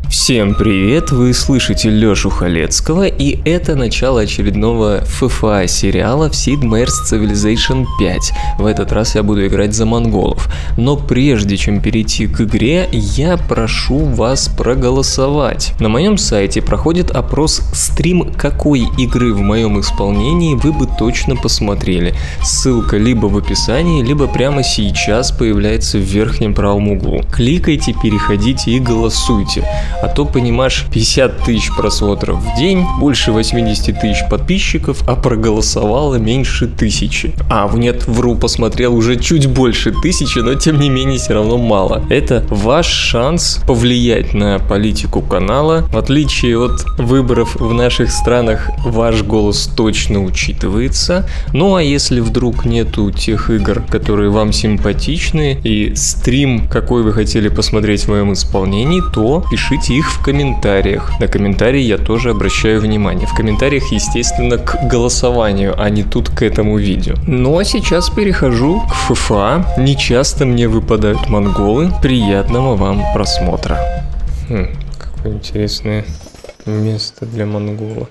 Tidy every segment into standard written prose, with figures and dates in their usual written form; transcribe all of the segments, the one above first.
Всем привет, вы слышите Лёшу Халецкого, и это начало очередного ФФА сериала в Sid Meier's Civilization 5. В этот раз я буду играть за монголов. Но прежде чем перейти к игре, я прошу вас проголосовать. На моем сайте проходит опрос стрим какой игры в моем исполнении вы бы точно посмотрели. Ссылка либо в описании, либо прямо сейчас появляется в верхнем правом углу. Кликайте, переходите и голосуйте. А то, понимаешь, 50 тысяч просмотров в день, больше 80 тысяч подписчиков, а проголосовало меньше 1000. Нет, вру, посмотрел уже чуть больше 1000, но тем не менее все равно мало. Это ваш шанс повлиять на политику канала. В отличие от выборов в наших странах, ваш голос точно учитывается. Ну а если вдруг нету тех игр, которые вам симпатичны, и стрим, какой вы хотели посмотреть в моем исполнении, то пишите их в комментариях. На комментарии я тоже обращаю внимание. В комментариях, естественно, к голосованию, а не тут к этому видео. Ну а сейчас перехожу к ФФА. Не часто мне выпадают монголы. Приятного вам просмотра. Какое интересное место для монгола.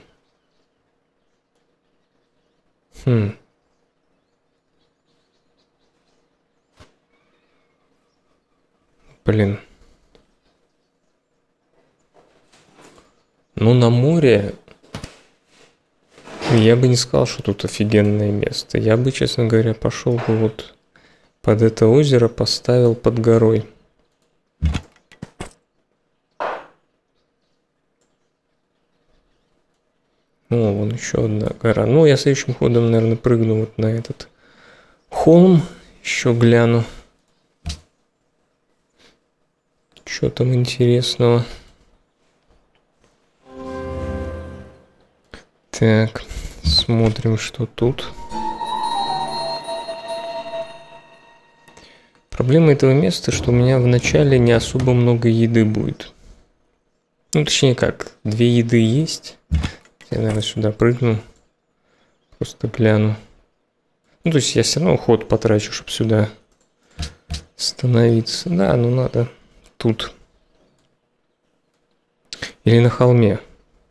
Блин. Ну, на море я бы не сказал, что тут офигенное место. Я бы, честно говоря, пошел бы вот под это озеро, поставил под горой. Вон еще одна гора. Ну, я следующим ходом, наверное, прыгну вот на этот холм. Еще гляну. Что там интересного? Так, смотрим, что тут. Проблема этого места, что у меня в начале не особо много еды будет. Ну, точнее как, 2 еды есть. Я, наверное, сюда прыгну. Просто гляну. Ну, то есть я все равно ход потрачу, чтобы сюда становиться. Да, ну надо тут. Или на холме.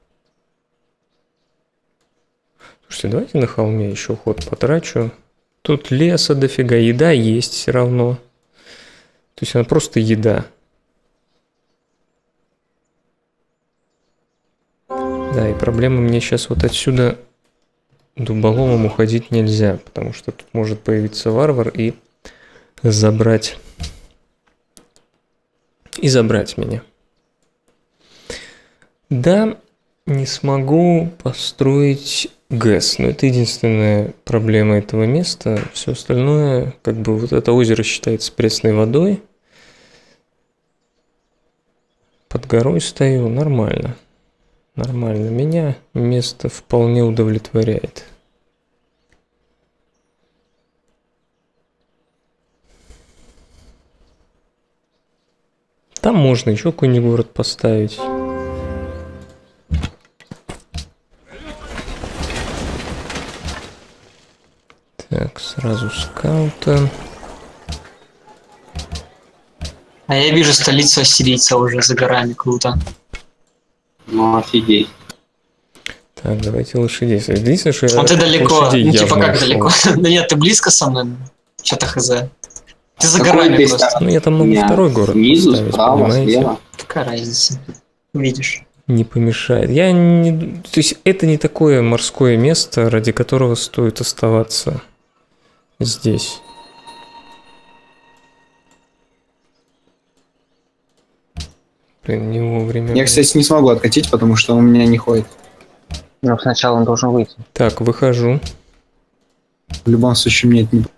Слушайте, давайте на холме еще ход потрачу. Тут леса дофига, еда есть все равно. То есть она просто еда. Да, и проблема мне сейчас вот отсюда дуболомом уходить нельзя, потому что тут может появиться варвар и забрать меня. Да, не смогу построить ГЭС, но это единственная проблема этого места. Все остальное, как бы вот это озеро считается пресной водой. Под горой стою, нормально. Нормально. Меня место вполне удовлетворяет. Там можно еще какой-нибудь город поставить. Так, сразу скаута. А я вижу столицу ассирийца уже за горами, круто. Ну, офигеть. Так, давайте лошадей. Единственное, что я ты далеко, ну типа как нашел. далеко? Да нет, ты близко со мной. Что-то хз. Ты за горами просто. Ну я там могу второй город снизу, поставить, справа, понимаете? слева. Какая разница? Видишь. Не помешает. Я не... То есть это не такое морское место, ради которого стоит оставаться здесь. Блин, не вовремя. Я, кстати, не смогу откатить, потому что он у меня не ходит. Ну, сначала он должен выйти. Так, выхожу. В любом случае, мне это не...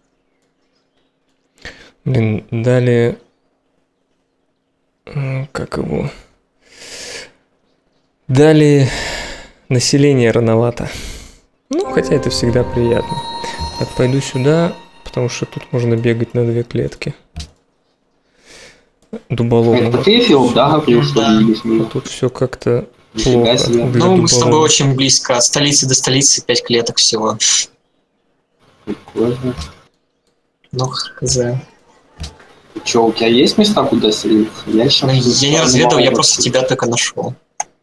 Блин, далее... Как его? Далее население рановато. Ну, хотя это всегда приятно. Так, пойду сюда, потому что тут можно бегать на 2 клетки. Дуболом. Это ты, Фил, да, говорил, что виделись мы? Тут все как-то Нифига плохо. себе. для Ну, мы с тобой дуболома. очень близко. От столицы до столицы 5 клеток всего. Прикольно. Ну, хз. Че, у тебя есть места, куда селиться? Я, Ну, я не разведал, я просто тебя только нашел.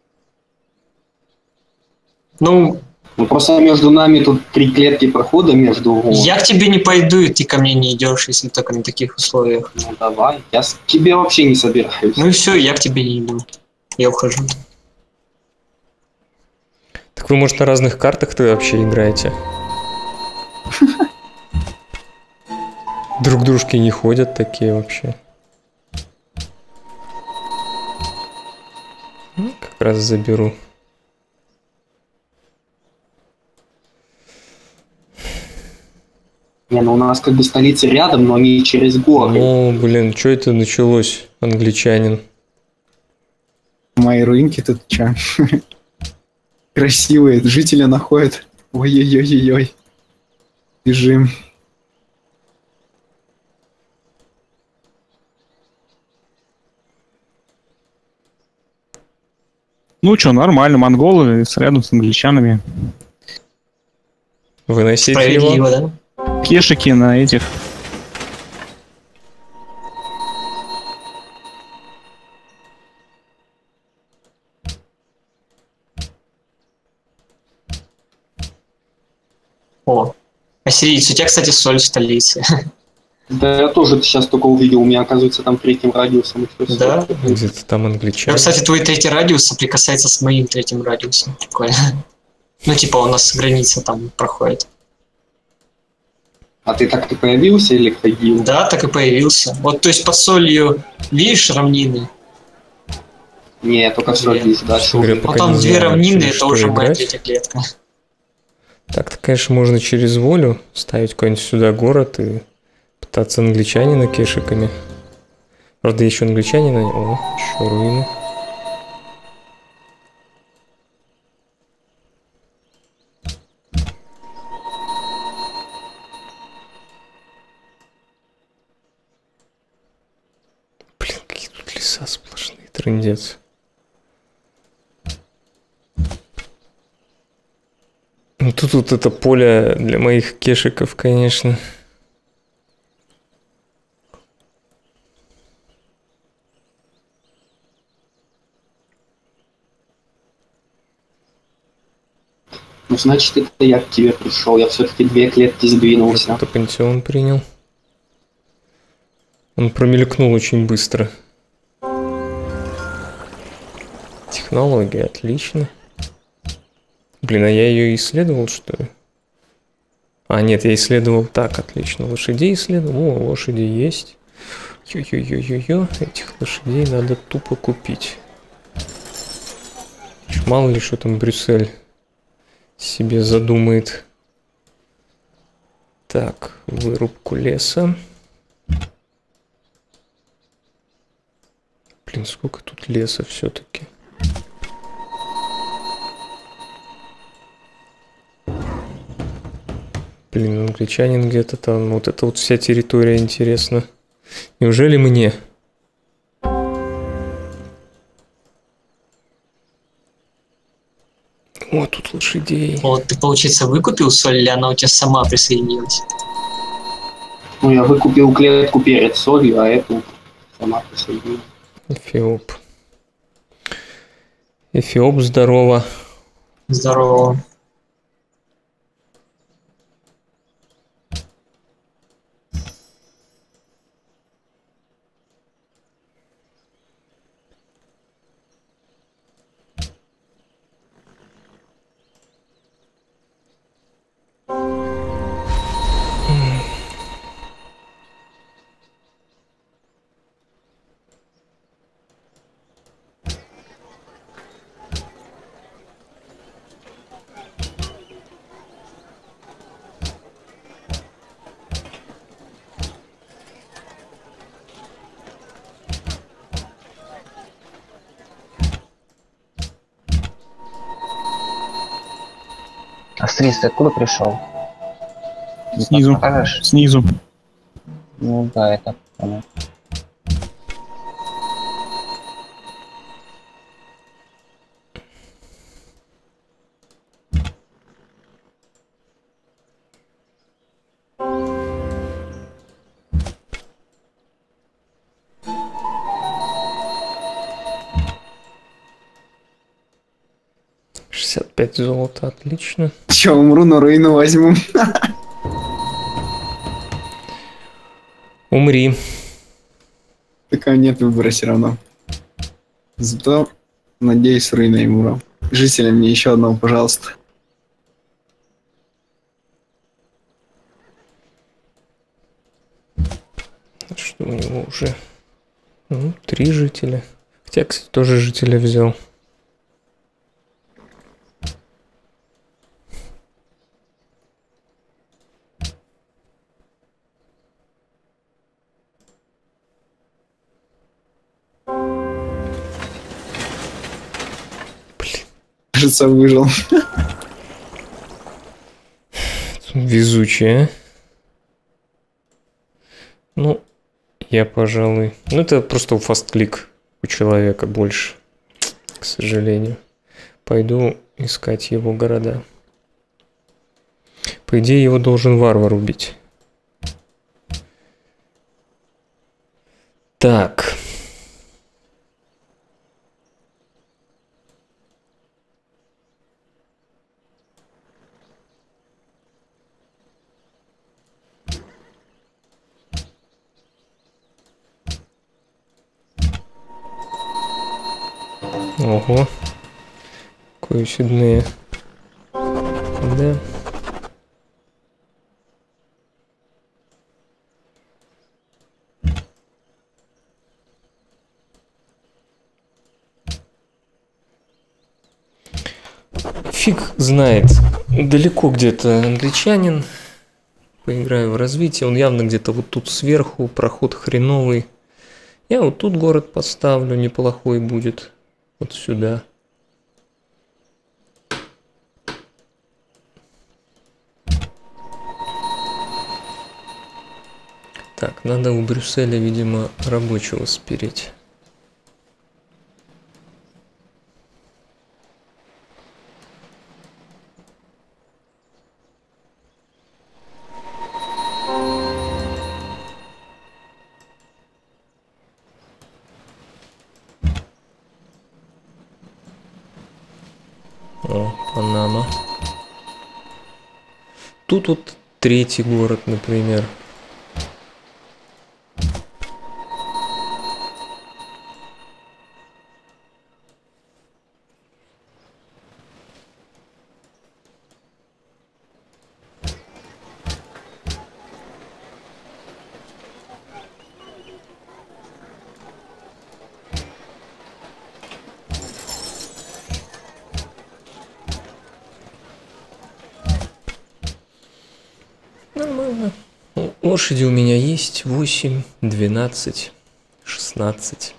Ну, Ну просто между нами тут 3 клетки прохода между... я к тебе не пойду, и ты ко мне не идешь, если только на таких условиях. Ну давай, я к тебе вообще не собираюсь. Ну и все, я к тебе не иду. Я ухожу. Так вы, может, на разных картах-то вообще играете? Друг к дружке не ходят такие вообще. Ну, как раз заберу. Не, ну у нас как бы столица рядом, но не через горы. Ну, блин, что это началось, англичанин? Мои руинки тут чё? Красивые, жители находят. Ой-ой-ой-ой. Бежим. Ну что, нормально, монголы рядом с англичанами. Выносите его. Справедливо, да? Кешики на этих. О. Ассирийцы, у тебя, кстати, соль в столице. Да я тоже сейчас только увидел, у меня оказывается там третьим радиусом. еще Да? всё. Где-то там Ну, англичанин. кстати, твой третий радиус соприкасается с моим третьим радиусом. Прикольно. Ну, типа, у нас граница там проходит. А ты так и появился или ходил? Да, так и появился. Вот, то есть, под солью, видишь, равнины? Не, я только все Нет. здесь, да. Честно говоря, Ну, пока там не две знаю, равнины, через это что уже моя играть. третья клетка. Так-то, конечно, можно через волю ставить какой-нибудь сюда город и пытаться англичанина кешиками. Правда, еще англичанина... О, еще руины. Блин, какие тут леса сплошные, трындец. Ну тут вот это поле для моих кешиков, конечно. Ну, значит, это я к тебе пришел. Я все-таки 2 клетки сдвинулся. Кто пантеон принял. Он промелькнул очень быстро. Технология, отлично. Блин, а я ее исследовал, что ли? А, нет, я исследовал так, отлично. Лошадей исследовал. О, лошади есть. Ё-ё-ё-ё-ё. Этих лошадей надо тупо купить. Мало ли, что там Брюссель себе задумает. Так, вырубку леса. Блин, сколько тут леса все-таки. Блин, англичанин где-то там. Вот это вот вся территория интересна. Неужели мне? О, тут лошадей. Вот, ты, получается, выкупил соль, или она у тебя сама присоединилась? Ну, я выкупил клетку перед солью, а эту сама присоединилась. Эфиоп. Эфиоп, здорово. Здорово. Австрийец, ты откуда пришел? Не Снизу. покажешь? Снизу. Ну да, это понятно. 65 золота, отлично. Че, умру, но руину возьму. Умри. Такого нет выбора все равно. Зато, надеюсь, руина и умру. Жителям мне еще одного, пожалуйста. Что у него уже? 3 жителя. Хотя, кстати, тоже жителя взял. Кажется, выжил. Везучая. Ну, я, пожалуй... Ну, это просто фаст-клик у человека больше, к сожалению. Пойду искать его города. По идее, его должен варвар убить. Так. Ого. Какое чудное. Да. Фиг знает. Далеко где-то англичанин. Поиграю в развитие. Он явно где-то вот тут сверху. Проход хреновый. Я вот тут город поставлю. Неплохой будет. Вот сюда. Так, надо у Брюсселя, видимо, рабочего спереть. О, Панама. Тут вот 3-й город, например. Нормально. Лошади у меня есть 8, 12, 16.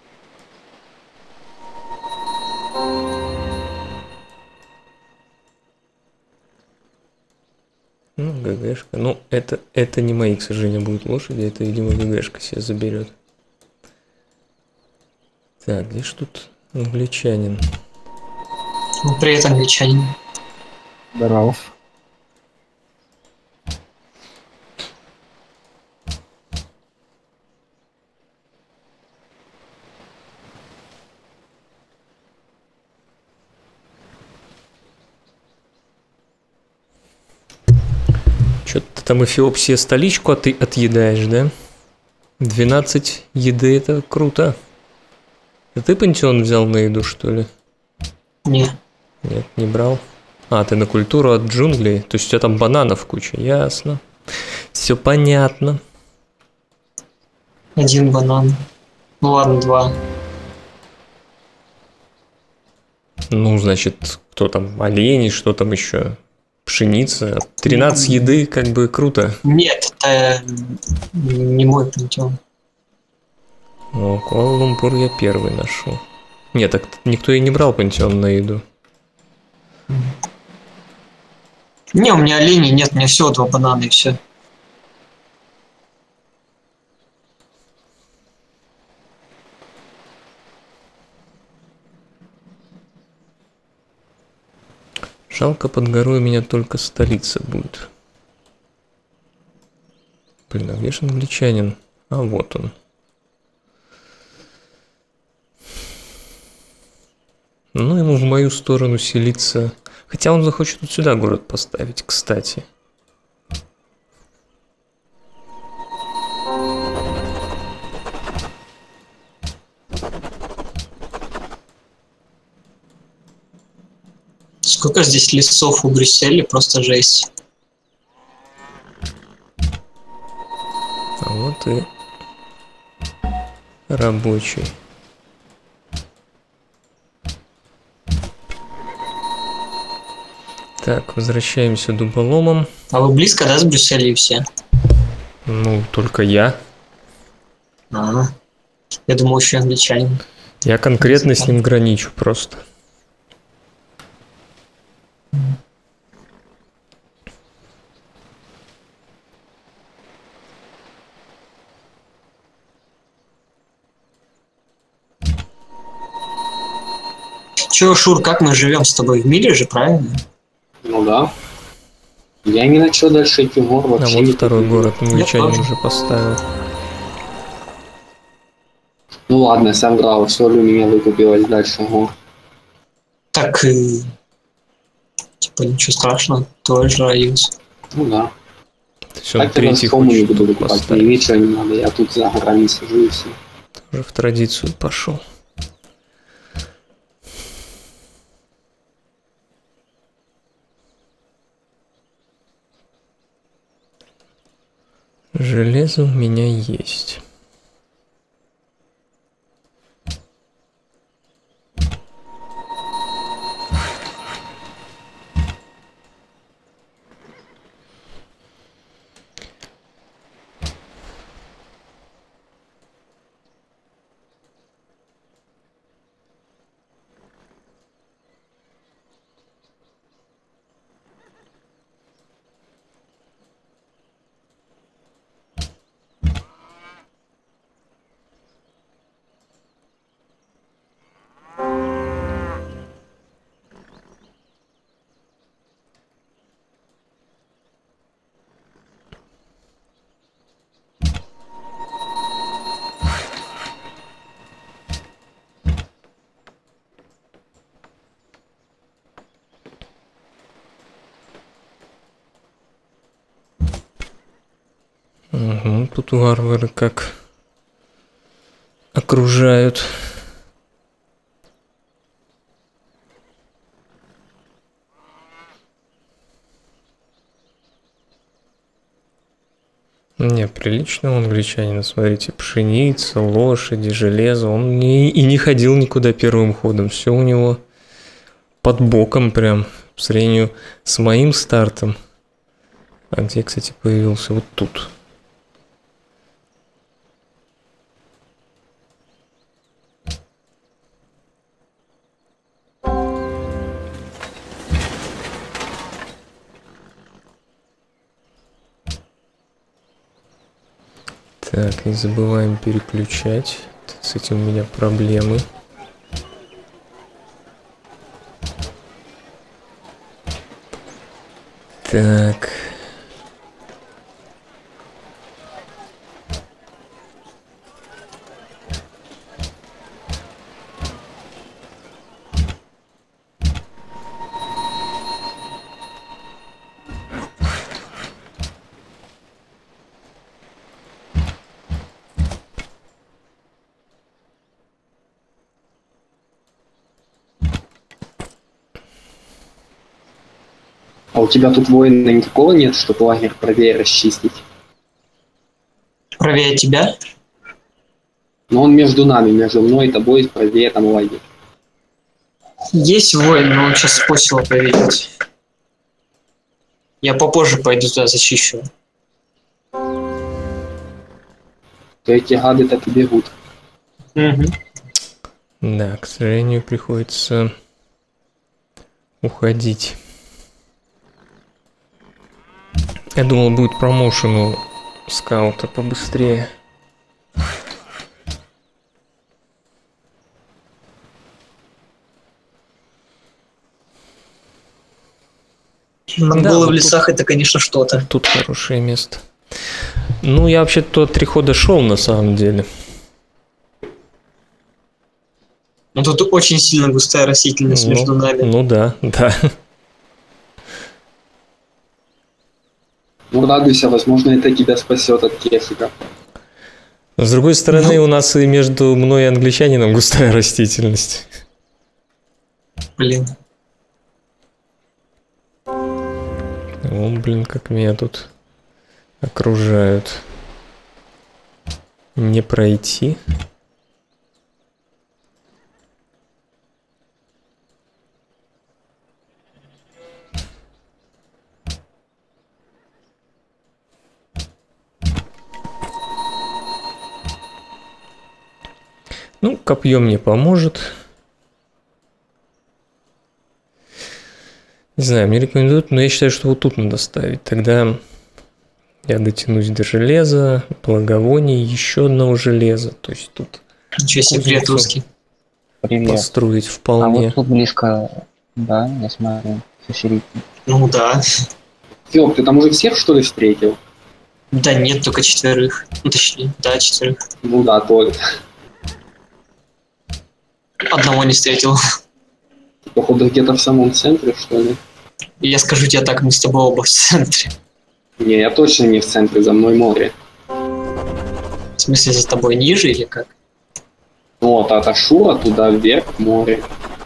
Ну, ГГшка. Ну, это не мои, к сожалению, будут лошади. Это, видимо, ГГшка себе заберет. Так, где ж тут англичанин? Ну, привет, англичанин. Здоров. Что-то ты там Эфиопсия столичку отъедаешь, да? 12 еды, это круто. Это ты пантеон взял на еду, что ли? Не. Нет, не брал. А, ты на культуру от джунглей. То есть у тебя там бананов куча. Ясно. Все понятно. 1 банан. Ну ладно, 2. Ну, значит, кто там? Олени, что там еще? Пшеница. 13 еды, как бы круто. Нет, это не мой пантеон. О, Куала-Лумпур я первый нашел. Нет, так никто и не брал пантеон на еду. Не, у меня оленей нет, у меня всего 2 банана и все. Жалко, под горой у меня только столица будет. Блин, а где же англичанин? А вот он. Ну, ему в мою сторону селиться. Хотя он захочет вот сюда город поставить, кстати. Сколько здесь лесов у Брюсселя, просто жесть. А вот и рабочий. Так, возвращаемся дуболомом. А вы близко, да, с Брюсселем все? Ну, только я. А, я думал, еще англичанин. Я конкретно с ним граничу просто. Че, Шур, как мы живем с тобой в мире же, правильно? Ну да. Я не начал дальше идти в город. А Вообще вот не второй понимаю. город англичанин тоже. уже поставил. Ну ладно, я сам брал, соль у меня выкупилась дальше. Ого. Так, типа, ничего страшного, тоже районс. Ну да. То есть он Так я третий школу не хочет буду выкупать. Мне поставить. ничего не надо, я тут за горами сижу и все. Уже в традицию пошел. Железо у меня есть. Угу, тут варвары как окружают. Не, прилично у англичанина, смотрите, пшеница, лошади, железо. Он не ходил никуда первым ходом. Все у него под боком прям, по сравнению с моим стартом. А где, кстати, появился? Вот тут. Так, не забываем переключать. С этим у меня проблемы. Так. А у тебя тут воина никакого нет, чтобы лагерь правее расчистить? Правее тебя? Но он между нами, между мной и тобой, правее там лагерь. Есть воин, но он сейчас спосила проверить. Я попозже пойду туда зачищу. То эти гады так и бегут. Угу. Да, к сожалению, приходится уходить. Я думал, будет промоушен у скаута побыстрее. Монголы вот в лесах это, конечно, что-то. Тут хорошее место. Ну, я вообще-то 3 хода шел на самом деле. Но тут очень сильно густая растительность между нами. Ну да, да. Ну, радуйся, возможно, это тебя спасет от кефика. Но, с другой стороны, у нас и между мной и англичанином густая растительность. Блин. О, блин, как меня тут окружают. Не пройти. Ну, копье мне поможет. Не знаю, мне рекомендуют, но я считаю, что вот тут надо ставить. Тогда я дотянусь до железа, благовоний, еще одного железа. То есть тут Ничего себе, привет, русский. Привет. построить А вполне. вот тут близко, да, я смотрю, сосерить. Ну да. Фёк, ты там уже всех, что ли, встретил? Да нет, только 4. Ну точнее, да, 4. Ну да, только. Одного не встретил. Походу, где-то в самом центре, что ли? И я скажу тебе так, мы с тобой оба в центре. Не, я точно не в центре, за мной море. В смысле, за тобой ниже или как? Вот, от Ашура туда вверх море.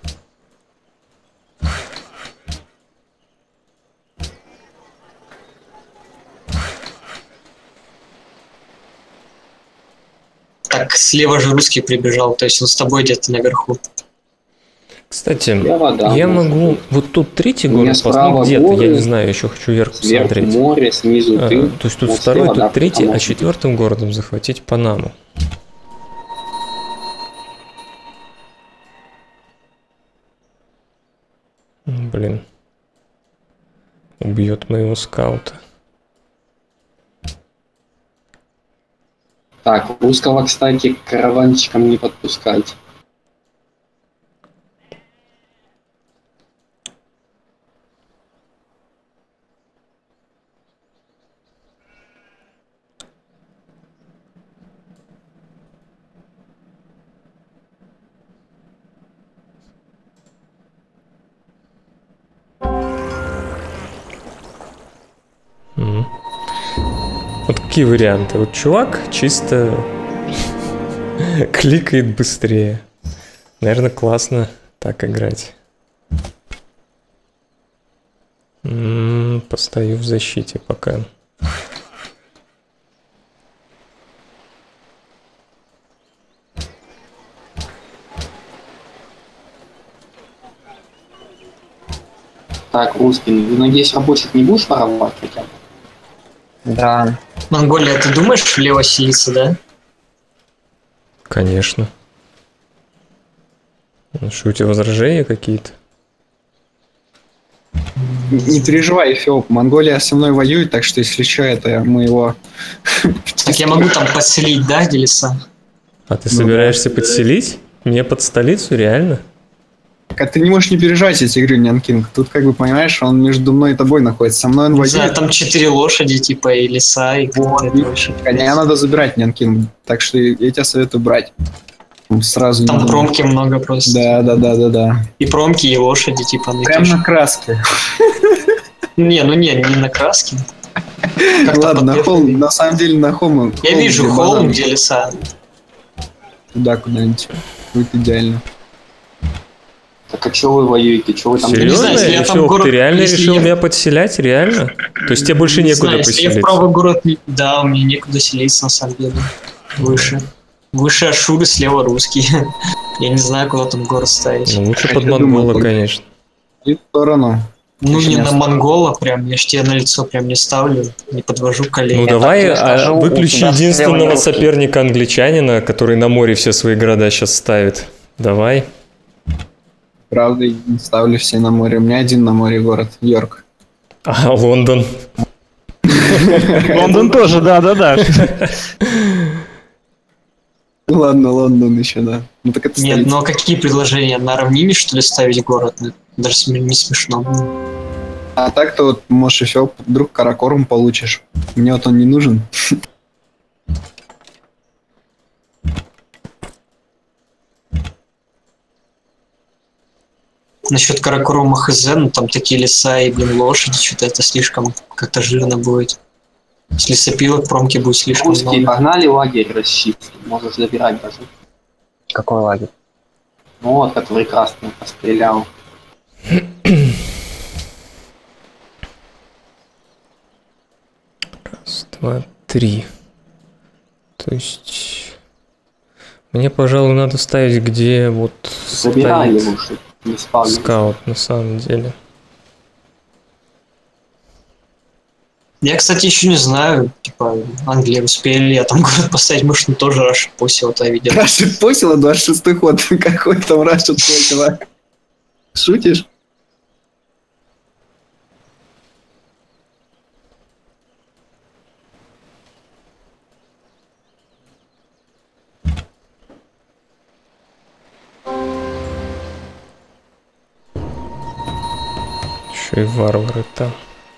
Так, слева же русский прибежал, то есть он с тобой где-то наверху. Кстати, Я вода. я может могу быть. вот тут третий У меня город справа поставить где-то, я горы, не знаю, еще хочу вверх Сверху посмотреть. море, снизу ты. То есть тут вот второй, слева, да, тут третий, а потому- четвертым городом захватить Панаму. Блин. Убьет моего скаута. Так, русского, кстати, к караванчикам не подпускать. Мгм. Вот какие варианты? Вот чувак чисто кликает быстрее. Наверное, классно так играть. Постою в защите пока. Так, русский, ну, надеюсь, рабочих не будешь воровать хотя бы? Да, Монголия, ты думаешь влево селиться, да? Конечно. Ну, что, у тебя возражения какие-то? Не переживай, Фёк, Монголия со мной воюет, так что если что, это мы его... Так я могу там поселить, да, где леса? А ты собираешься подселить? Мне под столицу, реально? А ты не можешь не переживать, я тебе говорю, Нянкинг. Тут, как бы, понимаешь, он между мной и тобой находится. Со мной он Не знаю, воюет. там 4 лошади, типа, и леса, и Вот, как-то это вообще. Коня надо забирать, Нянкинг. Так что я тебе советую брать. Сразу Там не- промки много просто. Да. И промки, и лошади, типа, Прям найдешь. на краске. Не, не на краске. Как-то Ладно, на под холм, на самом деле на холм. Я вижу где холм, банан. где леса. Туда куда-нибудь. Будет идеально. Так а чё вы воюете? Чё вы там... Не Серьезно? знаю, если я там Фёк, город- ты реально если решил я- меня подселять? Реально? То есть тебе больше Не некуда знаю, если я в поселить? правый город... Да, у меня некуда селиться, на самом деле. Выше. Выше Ашуры, слева русский. Я не знаю, куда там город ставить. Ну, лучше А под я монгола, думаю, конечно. И в сторону. Ну, не Конечно. на монгола прям, я ж тебе на лицо прям не ставлю, не подвожу колени. Ну давай тебе скажу, у выключи тебя слева единственного русский. соперника англичанина, который на море все свои города сейчас ставит. Давай. Правда, не ставлю все на море. У меня один на море город. Йорк. А, Лондон. Лондон тоже, да. Ладно, Лондон еще, да. Ну так это Нет, столица. ну а какие предложения? На равнине, что ли, ставить город? Ну, даже не смешно. А так-то вот, может, еще вдруг Каракорум получишь. Мне вот он не нужен. Насчет Каракурума хз, ну там такие леса и, блин, лошади, что-то это слишком как-то жирно будет. С лесопилок промки будет слишком Русские много. погнали лагерь расчистить, можешь забирать даже. Какой лагерь? Ну вот, который красный пострелял. Раз, два, три. То есть... Мне, пожалуй, надо ставить, где вот Забирай стоит его, чтобы не спал. скаут на самом деле. Я, кстати, еще не знаю, типа, Англия успели, я там город поставить, может, он тоже Рашид посел, то видел. Рашид посела, 26-й ход. Какой там Рашид посела? Шутишь? Еще и варвары там.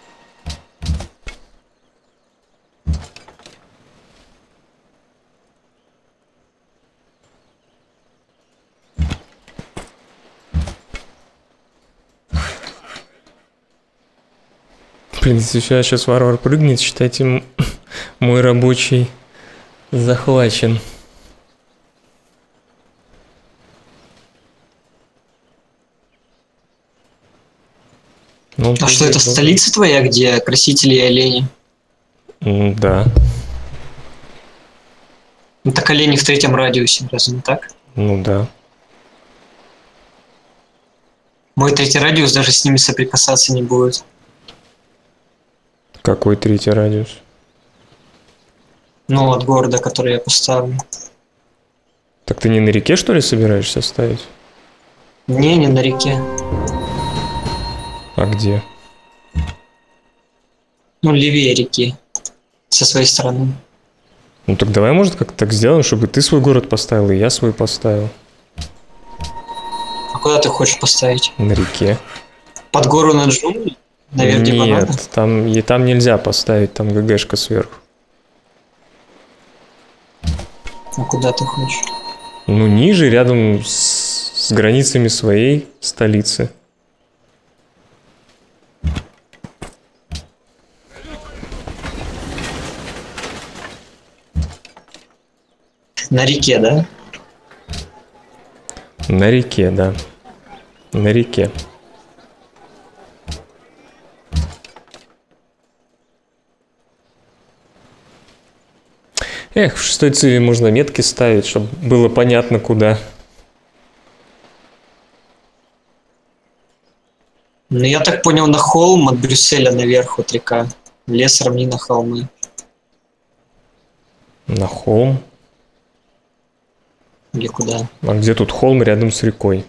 Блин, если сейчас варвар прыгнет, считайте, мой рабочий захвачен. Ну, А что это, столица твоя, где красители и олени? Да. Ну так олени в третьем радиусе, разве не так? Ну да. Мой третий радиус даже с ними соприкасаться не будет. Какой третий радиус? Ну, от города, который я поставлю. Так ты не на реке, что ли, собираешься ставить? Не на реке. А где? Ну, левее реки. Со своей стороны. Ну так давай, может, как-то так сделаем, чтобы ты свой город поставил, и я свой поставил. А куда ты хочешь поставить? На реке. Под гору на джунгли? Наверх где бананы? Нет, там нельзя поставить, там ГГшка сверху. А куда ты хочешь? Ну, ниже, рядом с границами своей столицы. На реке, да? На реке, да. На реке. Эх, в 6-й циве можно метки ставить, чтобы было понятно, куда. Ну, я так понял, на холм от Брюсселя наверх вот река. Лес, равнина, холмы. На холм. Или куда? А где тут холм рядом с рекой?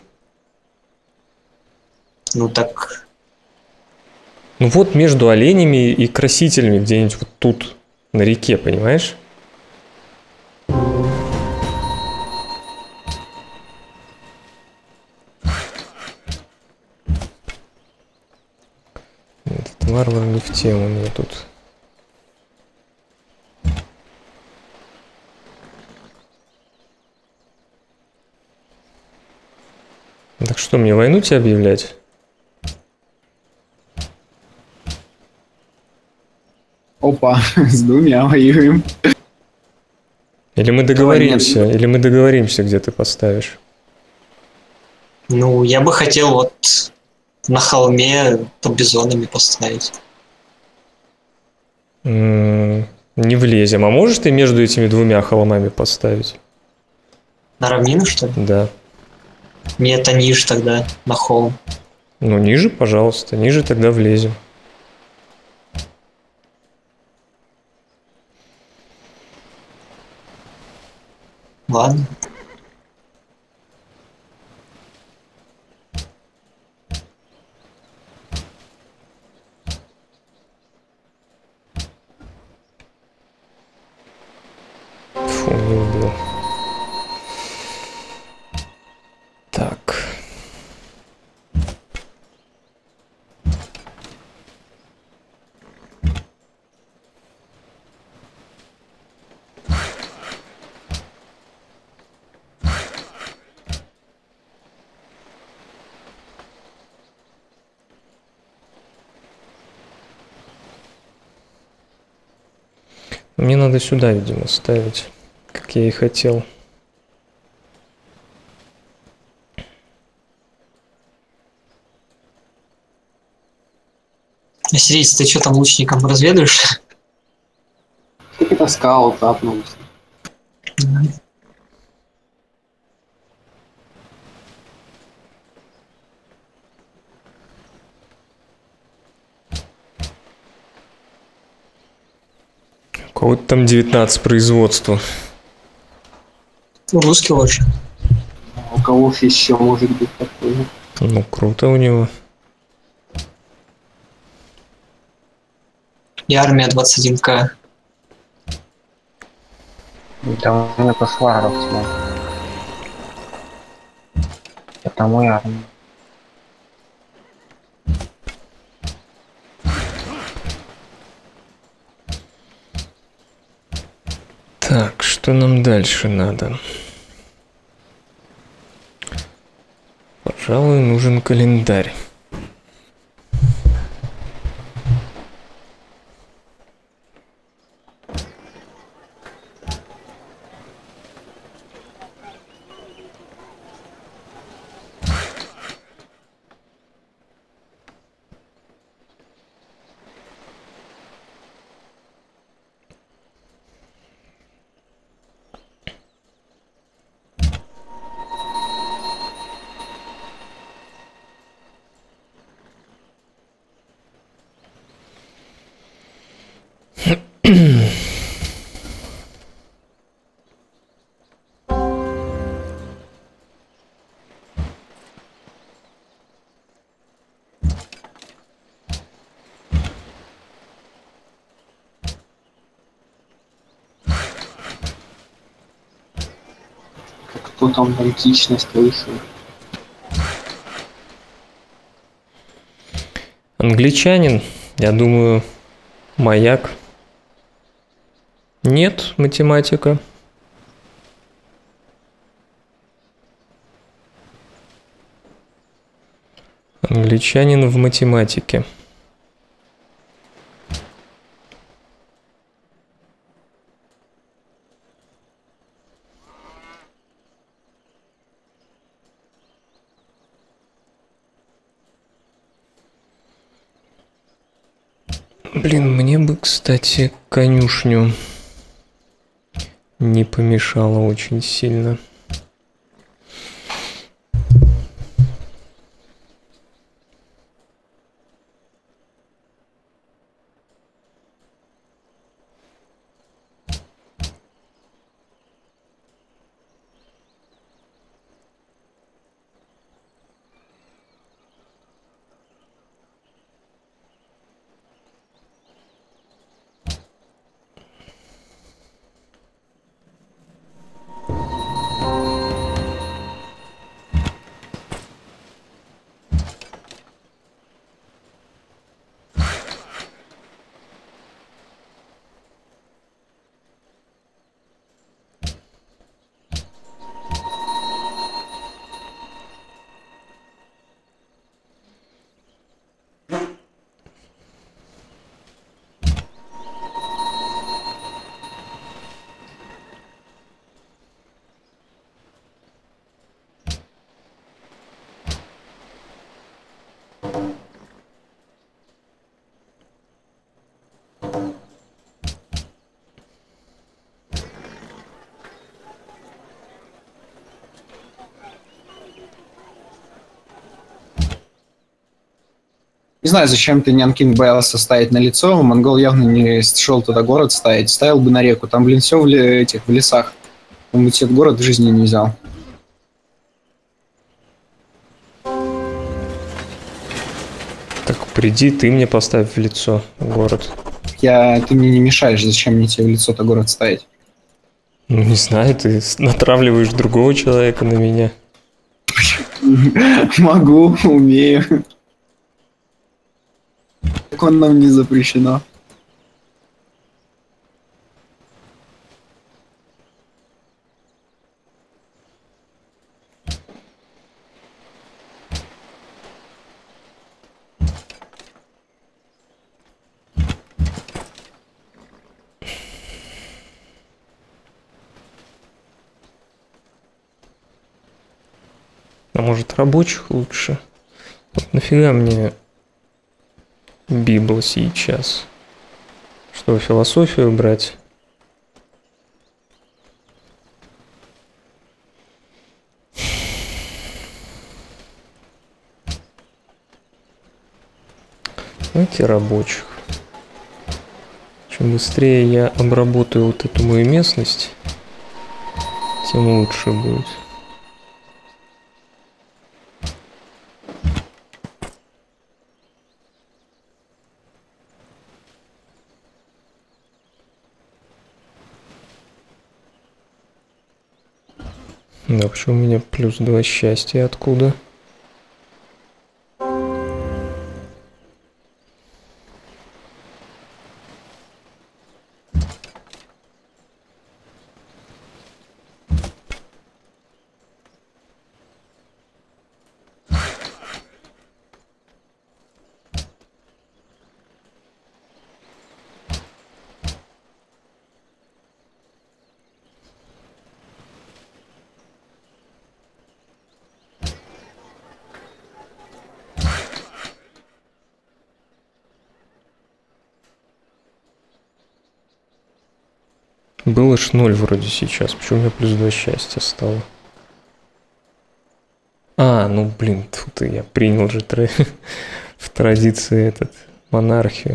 Ну, так... Ну вот между оленями и красителями, где-нибудь вот тут, на реке, понимаешь? Этот варвар не в тему мне тут. Так что, мне войну тебе объявлять? Опа, с двумя воюем. Или мы договоримся, где ты поставишь? Ну, я бы хотел вот на холме под бизонами поставить. Не влезем. А можешь ты между этими двумя холмами поставить? На равнину, что ли? Да. Нет, а ниже тогда, на холм. Ну, ниже, пожалуйста. Ниже тогда влезем. Ладно. Фу, не убил. Так. Мне надо сюда, видимо, ставить, как я и хотел. Сирийц, ты что там лучником разведываешь? Как это скаут апнулся? У кого-то там 19 производства. Русский очень. А у кого же еще может быть такое? Ну, круто у него. И армия 21К. Да у меня посларов тьма. Это мой армия. Так, что нам дальше надо? Пожалуй, нужен календарь. Кто там античность вышел? Англичанин, я думаю, маяк. Нет, математика. Англичанин в математике. Блин, мне бы, кстати, конюшню не помешало очень сильно. Не знаю, зачем ты Нянкин боялся ставить на лицо. Монгол явно не шел туда город ставить. Ставил бы на реку. Там, блин, все в лесах. Он бы тебе город в жизни не взял. Так приди, ты мне поставь в лицо город. Ты мне не мешаешь, зачем мне тебе в лицо-то город ставить? Ну, не знаю, ты натравливаешь другого человека на меня. Могу, умею. Так нам не запрещено. А может рабочих лучше? Вот нафига мне Библ сейчас? Что, философию брать? Давайте рабочих. Чем быстрее я обработаю вот эту мою местность, тем лучше будет. Да, почему у меня плюс 2 счастья? Откуда? Было ж 0 вроде сейчас. Почему у меня плюс 2 счастья стало? А, ну блин, тут я принял же в традиции этот монархию.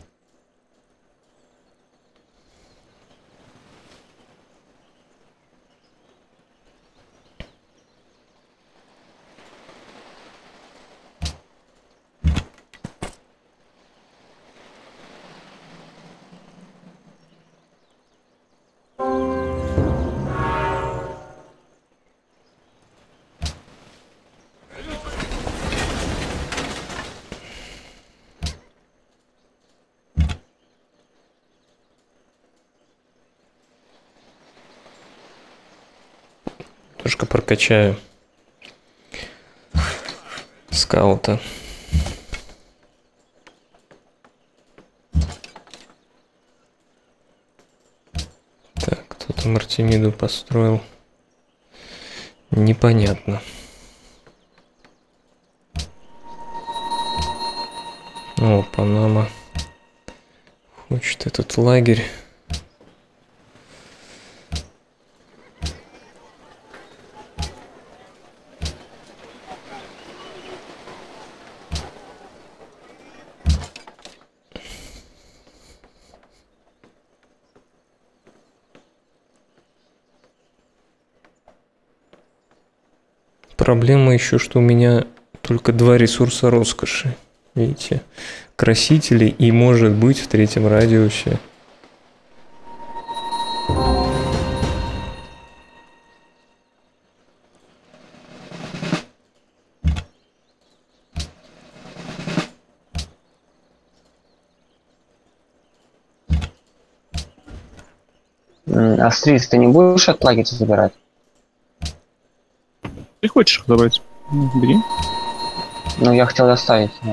Немножко прокачаю скаута. Так, кто-то Артемиду построил. Непонятно. О, Панама хочет этот лагерь. Проблема еще, что у меня только 2 ресурса роскоши. Видите? Красители и, может быть, в 3-м радиусе. Астрис, ты не будешь от лагеря забирать? Ты хочешь их забрать? Ну, бери. Ну, я хотел оставить. Да.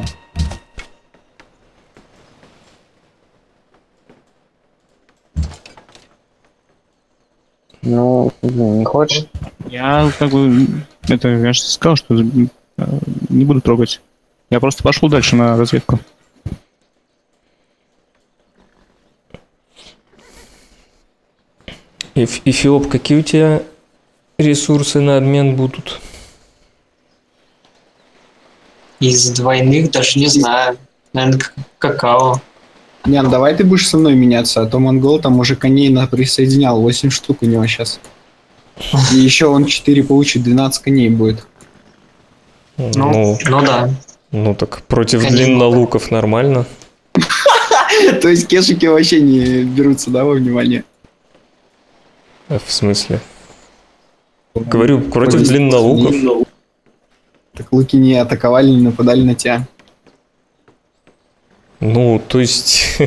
Ну, не хочешь? Я как бы... Это я же сказал, что не буду трогать. Я просто пошел дальше на разведку. Эфиоп, какие у тебя ресурсы на обмен будут? Из двойных даже не знаю. Наверное, какао. Нян, давай ты будешь со мной меняться, а то монгол там уже коней присоединял, 8 штук у него сейчас. И еще он 4 получит, 12 коней будет. Ну да. Ну так против Коней длиннолуков нормально. То есть кешики вообще не берутся, да, во внимание? В смысле? Говорю, против длиннолуков. Так луки не атаковали, не нападали на тебя. Ну, то есть...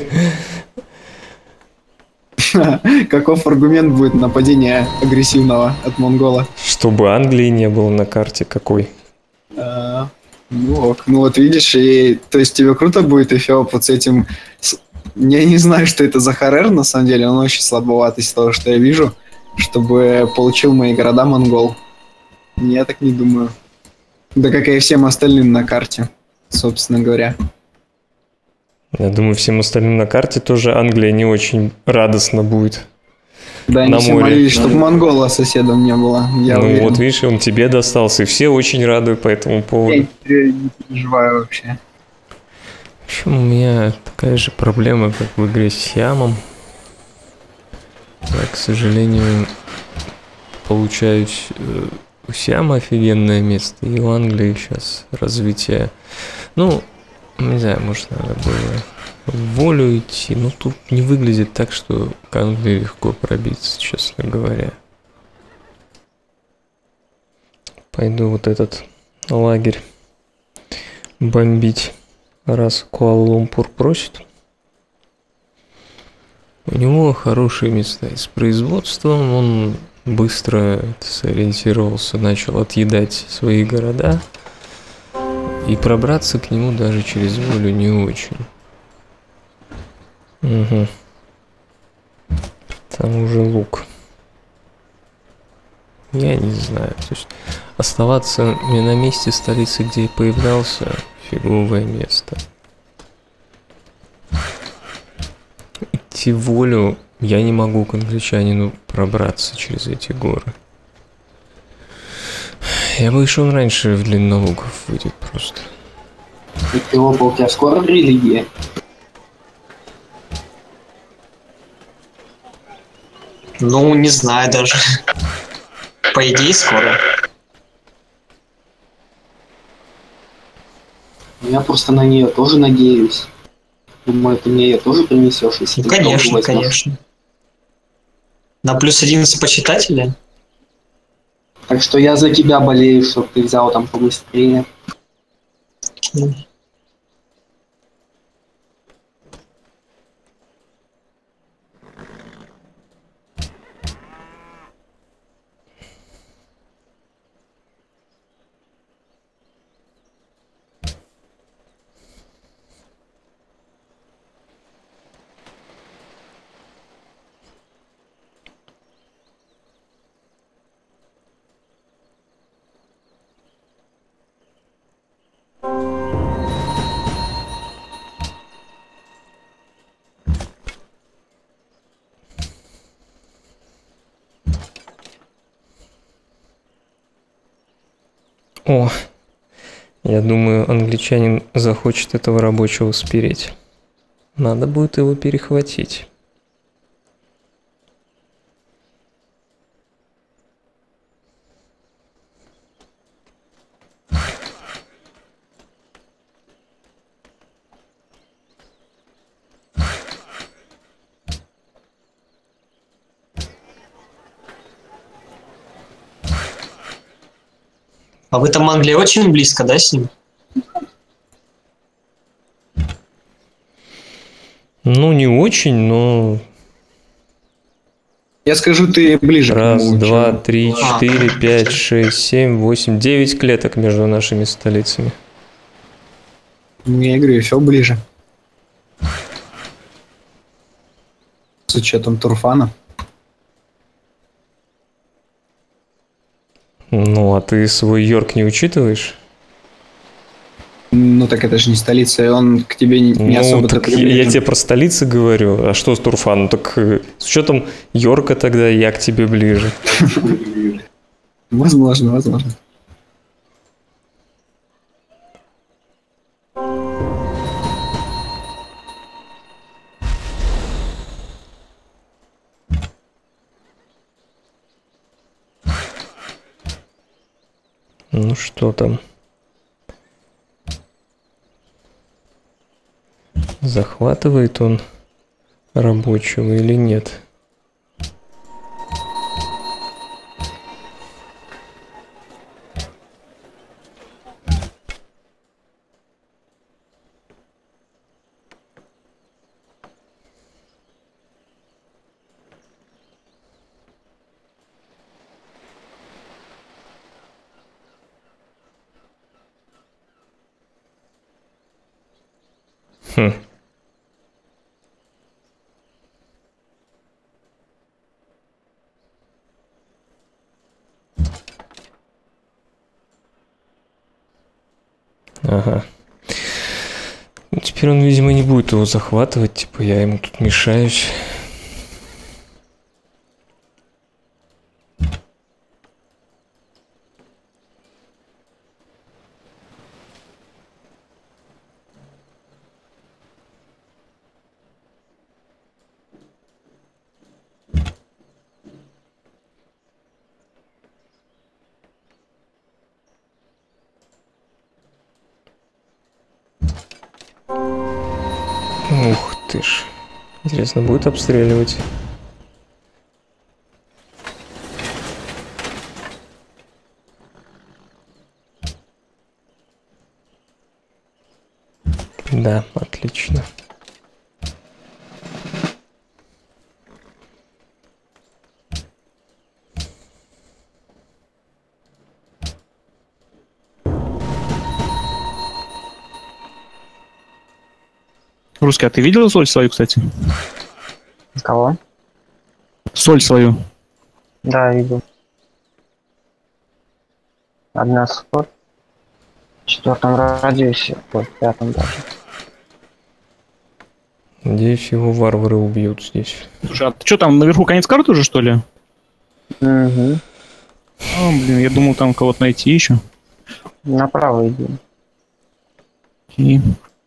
Каков аргумент будет нападения агрессивного от монгола? Чтобы Англии не было на карте какой. Ну ок. Ну вот видишь, и то есть тебе круто будет Эфиоп вот с этим... Я не знаю, что это за Харер, на самом деле, он очень слабоват из того, что я вижу, чтобы получил мои города монгол. Я так не думаю. Да как и всем остальным на карте, собственно говоря. Я думаю, всем остальным на карте тоже Англия не очень радостно будет. Да, они На все море. молились, чтобы Монгола соседом не было. Я Ну уверен. вот, видишь, он тебе достался, и все очень рады по этому Я поводу. не переживаю вообще. В общем, у меня такая же проблема, как в игре с Сиамом. Я, к сожалению, получаюсь... У Сиама офигенное место, и у Англии сейчас развитие... Ну, не знаю, может, надо было в волю идти, но тут не выглядит так, что к Англии легко пробиться, честно говоря. Пойду вот этот лагерь бомбить, раз Куала-Лумпур просит. У него хорошие места и с производством, он быстро сориентировался, начал отъедать свои города, и пробраться к нему даже через волю не очень. Угу. Там уже лук. Я не знаю, то есть оставаться мне на месте столицы, где я появлялся, фиговое место. Идти в волю я не могу к англичанину пробраться через эти горы. Я боюсь, что он раньше в длиннолуков выйдет просто. И оба у тебя скоро религия. Ну, не знаю даже. По идее, скоро. Я просто на нее тоже надеюсь. Думаю, ты мне ее тоже принесешь, если Ну, ты конечно, долго возьмешь. конечно. На плюс 11 почитателя? Так что я за тебя болею, чтобы ты взял там побыстрее. О, я думаю, англичанин захочет этого рабочего спереть. Надо будет его перехватить. А вы там Англия очень близко, да, с ним? Ну, не очень, но... Я скажу, ты ближе Раз, к нему. два, чем- три, четыре, пять, шесть, семь, восемь, 9 клеток между нашими столицами. Ну, я говорю, все ближе. С учетом Турфана. Ну, а ты свой Йорк не учитываешь? Ну так это же не столица, и он к тебе не Ну, особо-то так я приближен. тебе про столицы говорю. А что с Турфаном? Так с учетом Йорка тогда я к тебе ближе. Возможно, возможно. Ну, что там? Захватывает он рабочего или нет? Хм. Ага. Ну, теперь он, видимо, не будет его захватывать, типа я ему тут мешаюсь. Ух ты ж. Интересно, будет обстреливать? Да, отлично. Русский, а ты видела соль свою, кстати? Кого? Соль свою. Да, видел. Одна соль. В 4-м радиусе, в 5-м даже. Надеюсь, его варвары убьют здесь. Слушай, а ты что там, наверху конец карты уже, что ли? Угу. А, блин, я думал там кого-то найти еще. Направо иди. И...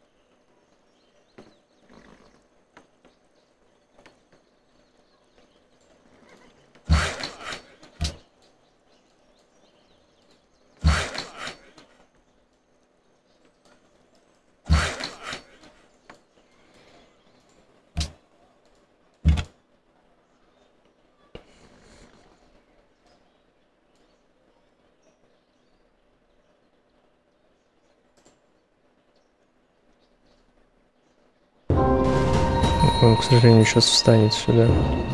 Он, к сожалению, сейчас встанет сюда.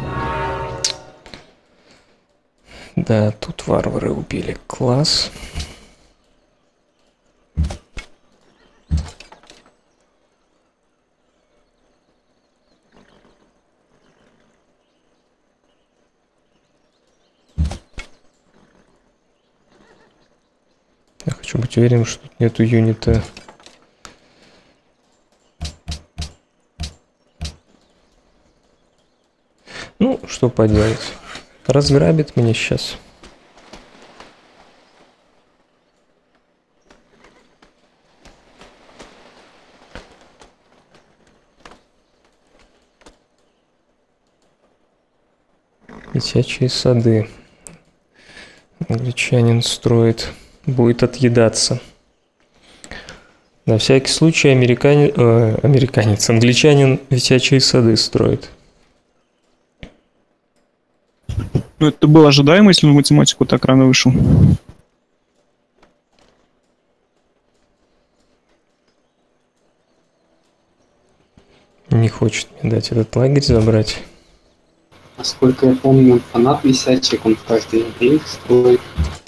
Да, тут варвары убили. Класс. Я хочу быть уверен, что тут нету юнита. Ну, что поделать. Разграбит меня сейчас. Висячие сады. Англичанин строит. Будет отъедаться. На всякий случай американец, англичанин висячие сады строит. Ну, это было ожидаемо, если он в математику так рано вышел. Не хочет мне дать этот лагерь забрать. Насколько я помню, он фанат висячих, он в каждой игре их строит.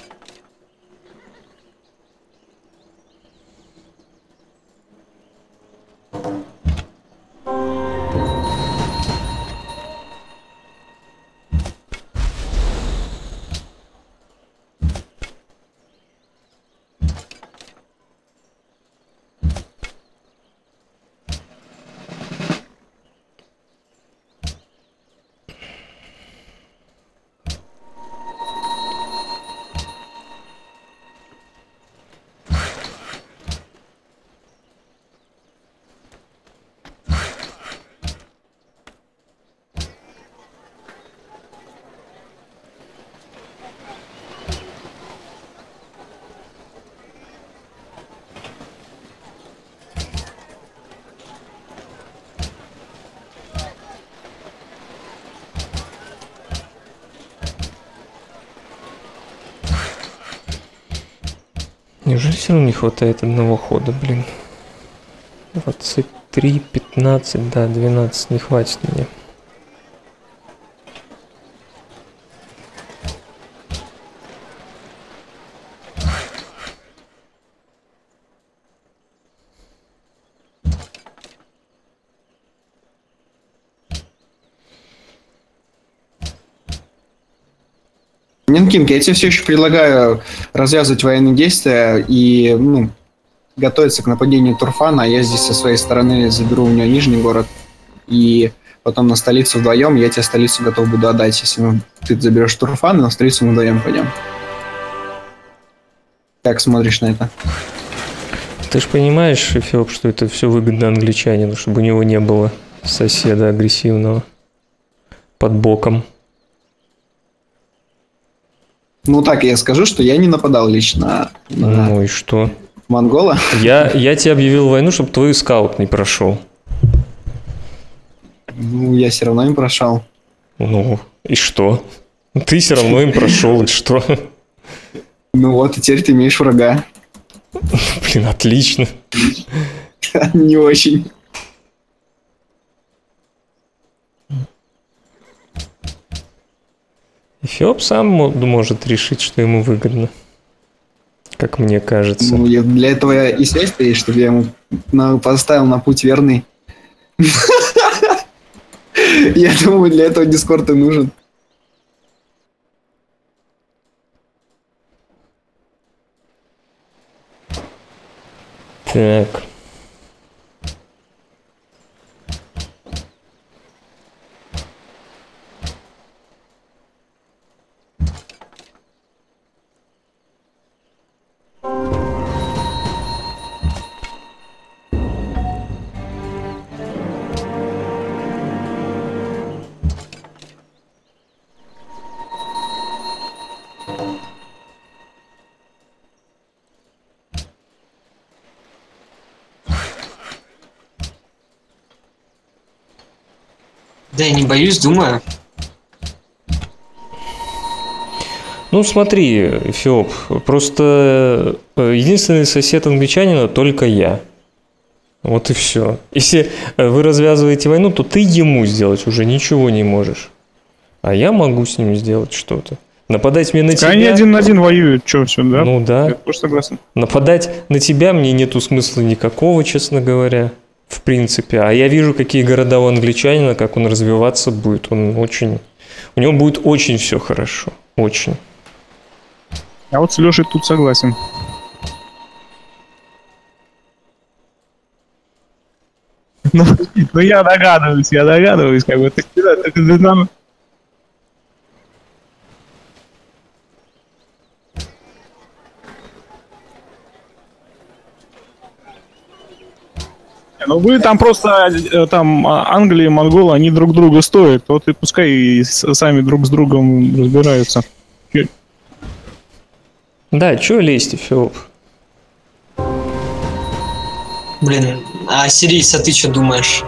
Неужели все равно не хватает одного хода, блин? 23, 15, да, 12 не хватит мне. Нинкинг, я тебе все еще предлагаю развязывать военные действия и, ну, готовится к нападению Турфана, а я здесь со своей стороны заберу у нее нижний город. И потом на столицу вдвоем, я тебе столицу готов буду отдать. Если ты заберешь Турфан, на столицу мы вдвоем пойдем. Как смотришь на это? Ты же понимаешь, Эфиоп, что это все выгодно англичанину, чтобы у него не было соседа агрессивного под боком. Ну так, я скажу, что я не нападал лично на Ну и что? монгола. Я тебе объявил войну, чтобы твой скаут не прошел. Ну, я все равно им прошел. Ну, и что? Ты все равно им прошел, и что? Ну вот, и теперь ты имеешь врага. Блин, отлично. Не очень. Эфиоп сам может решить, что ему выгодно. Как мне кажется. Ну, для этого я и связь стоит, чтобы я ему поставил на путь верный. Я думаю, для этого Дискорд и нужен. Так. Да я не боюсь, думаю. Ну смотри, Эфиоп, просто единственный сосед англичанина только я. Вот и все. Если вы развязываете войну, то ты ему сделать уже ничего не можешь. А я могу с ним сделать что-то. Нападать мне на тебя... Они 1 на 1 воюют, что, все, да? Ну да. Я тоже согласен. Нападать на тебя мне нету смысла никакого, честно говоря. В принципе. А я вижу, какие города у англичанина, как он развиваться будет. Он очень... У него будет очень все хорошо. Очень. А вот с Лешей тут согласен. Ну, я догадываюсь, как бы ты нам... Ну вы там просто, там Англия и Монголы, они друг друга стоят. Вот и пускай и сами друг с другом разбираются. Да, чё лезть, Эфиоп? Блин, а сирийца ты что думаешь?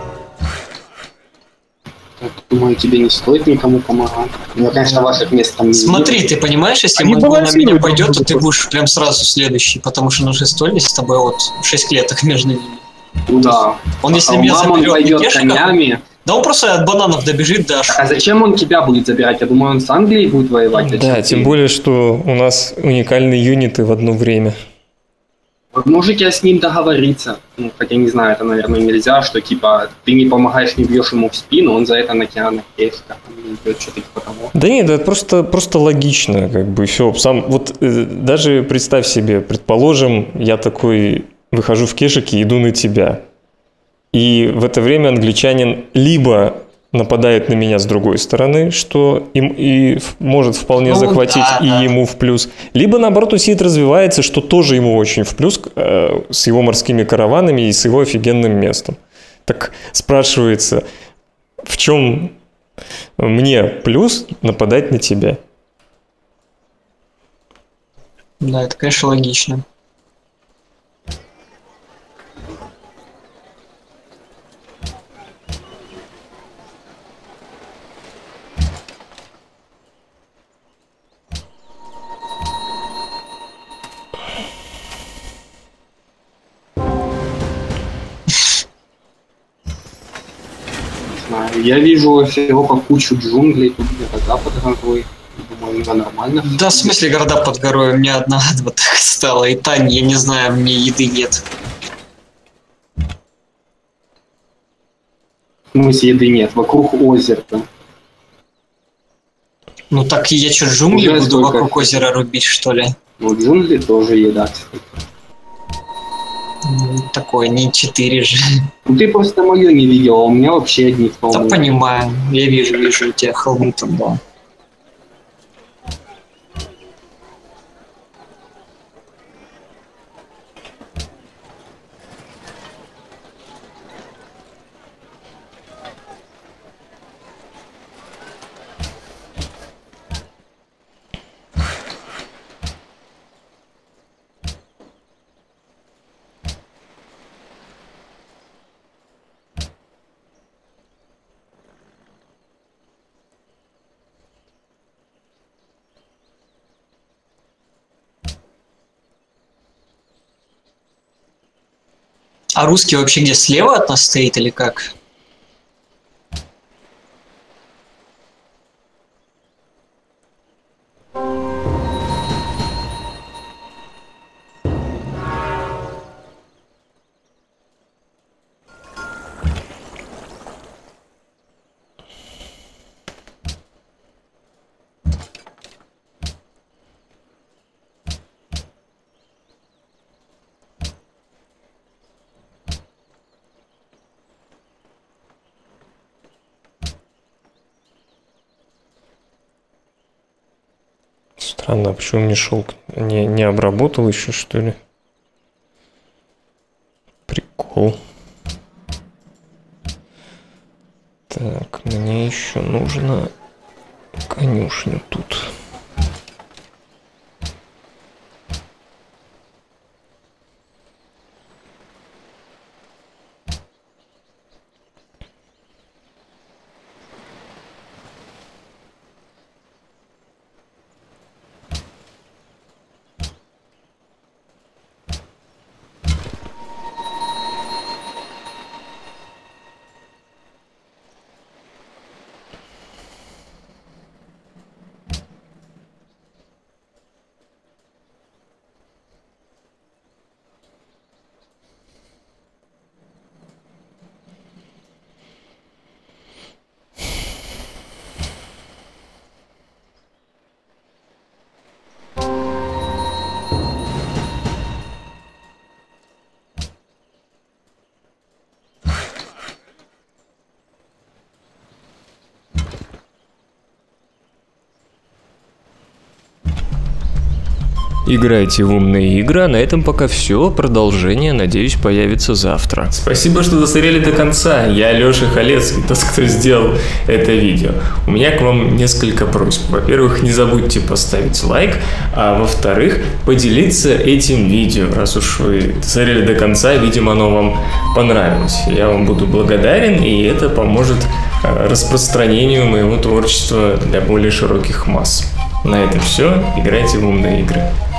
Думаю, тебе не стоит никому помогать. Ну, конечно, ваших мест там не Смотри, видно. ты понимаешь, если Они монгол на меня балансируют пойдет, друг то ты друга. будешь прям сразу следующий, потому что на шестольне с тобой вот 6 клеток между ними. Ну да. Он если А меня мама он заберет пойдет Никешика, конями. да он просто от бананов добежит до А зачем он тебя будет забирать? Я думаю, он с Англией будет воевать. Да, зачем тем ты? более, что у нас уникальные юниты в одно время. Можете с ним договориться. Ну, хотя не знаю, это, наверное, нельзя, что типа ты не помогаешь, не бьешь ему в спину, он за это на тебя накешка, не идет, что-то типа того. Да нет, это просто логично, как бы, все. Сам, вот даже представь себе, предположим, я такой выхожу в кешик и иду на тебя. И в это время англичанин либо нападает на меня с другой стороны, что им и может вполне Ну, захватить да, и да. ему в плюс, либо наоборот усилит развивается, что тоже ему очень в плюс с его морскими караванами и с его офигенным местом. Так спрашивается, в чем мне плюс нападать на тебя? Да, это, конечно, логично. Не знаю. Я вижу всего по кучу джунглей, тут где-то запад горой. Думаю, это нормально. Да, в смысле города под горой? У меня одна вот так стала, и та, я не знаю, мне еды нет. В смысле еды нет, вокруг озера. Ну так я что, джунгли Уже буду сколько? вокруг озера рубить, что ли? Ну, джунгли тоже еда. такой, не 4 же. Ну ты просто мою не видел, а у меня вообще одни Да холмы. понимаю, я вижу у тебя холмы там, да. А русский вообще где, слева от нас стоит или как? Странно, а почему мне шелк не обработал еще, что ли? Прикол. Так, мне еще нужно конюшню тут. Играйте в умные игры, а на этом пока все. Продолжение, надеюсь, появится завтра. Спасибо, что досмотрели до конца. Я Лёша Халецкий, тот, кто сделал это видео. У меня к вам несколько просьб. Во-первых, не забудьте поставить лайк, а во-вторых, поделиться этим видео. Раз уж вы досмотрели до конца, видимо, оно вам понравилось. Я вам буду благодарен, и это поможет распространению моего творчества для более широких масс. На этом все. Играйте в умные игры.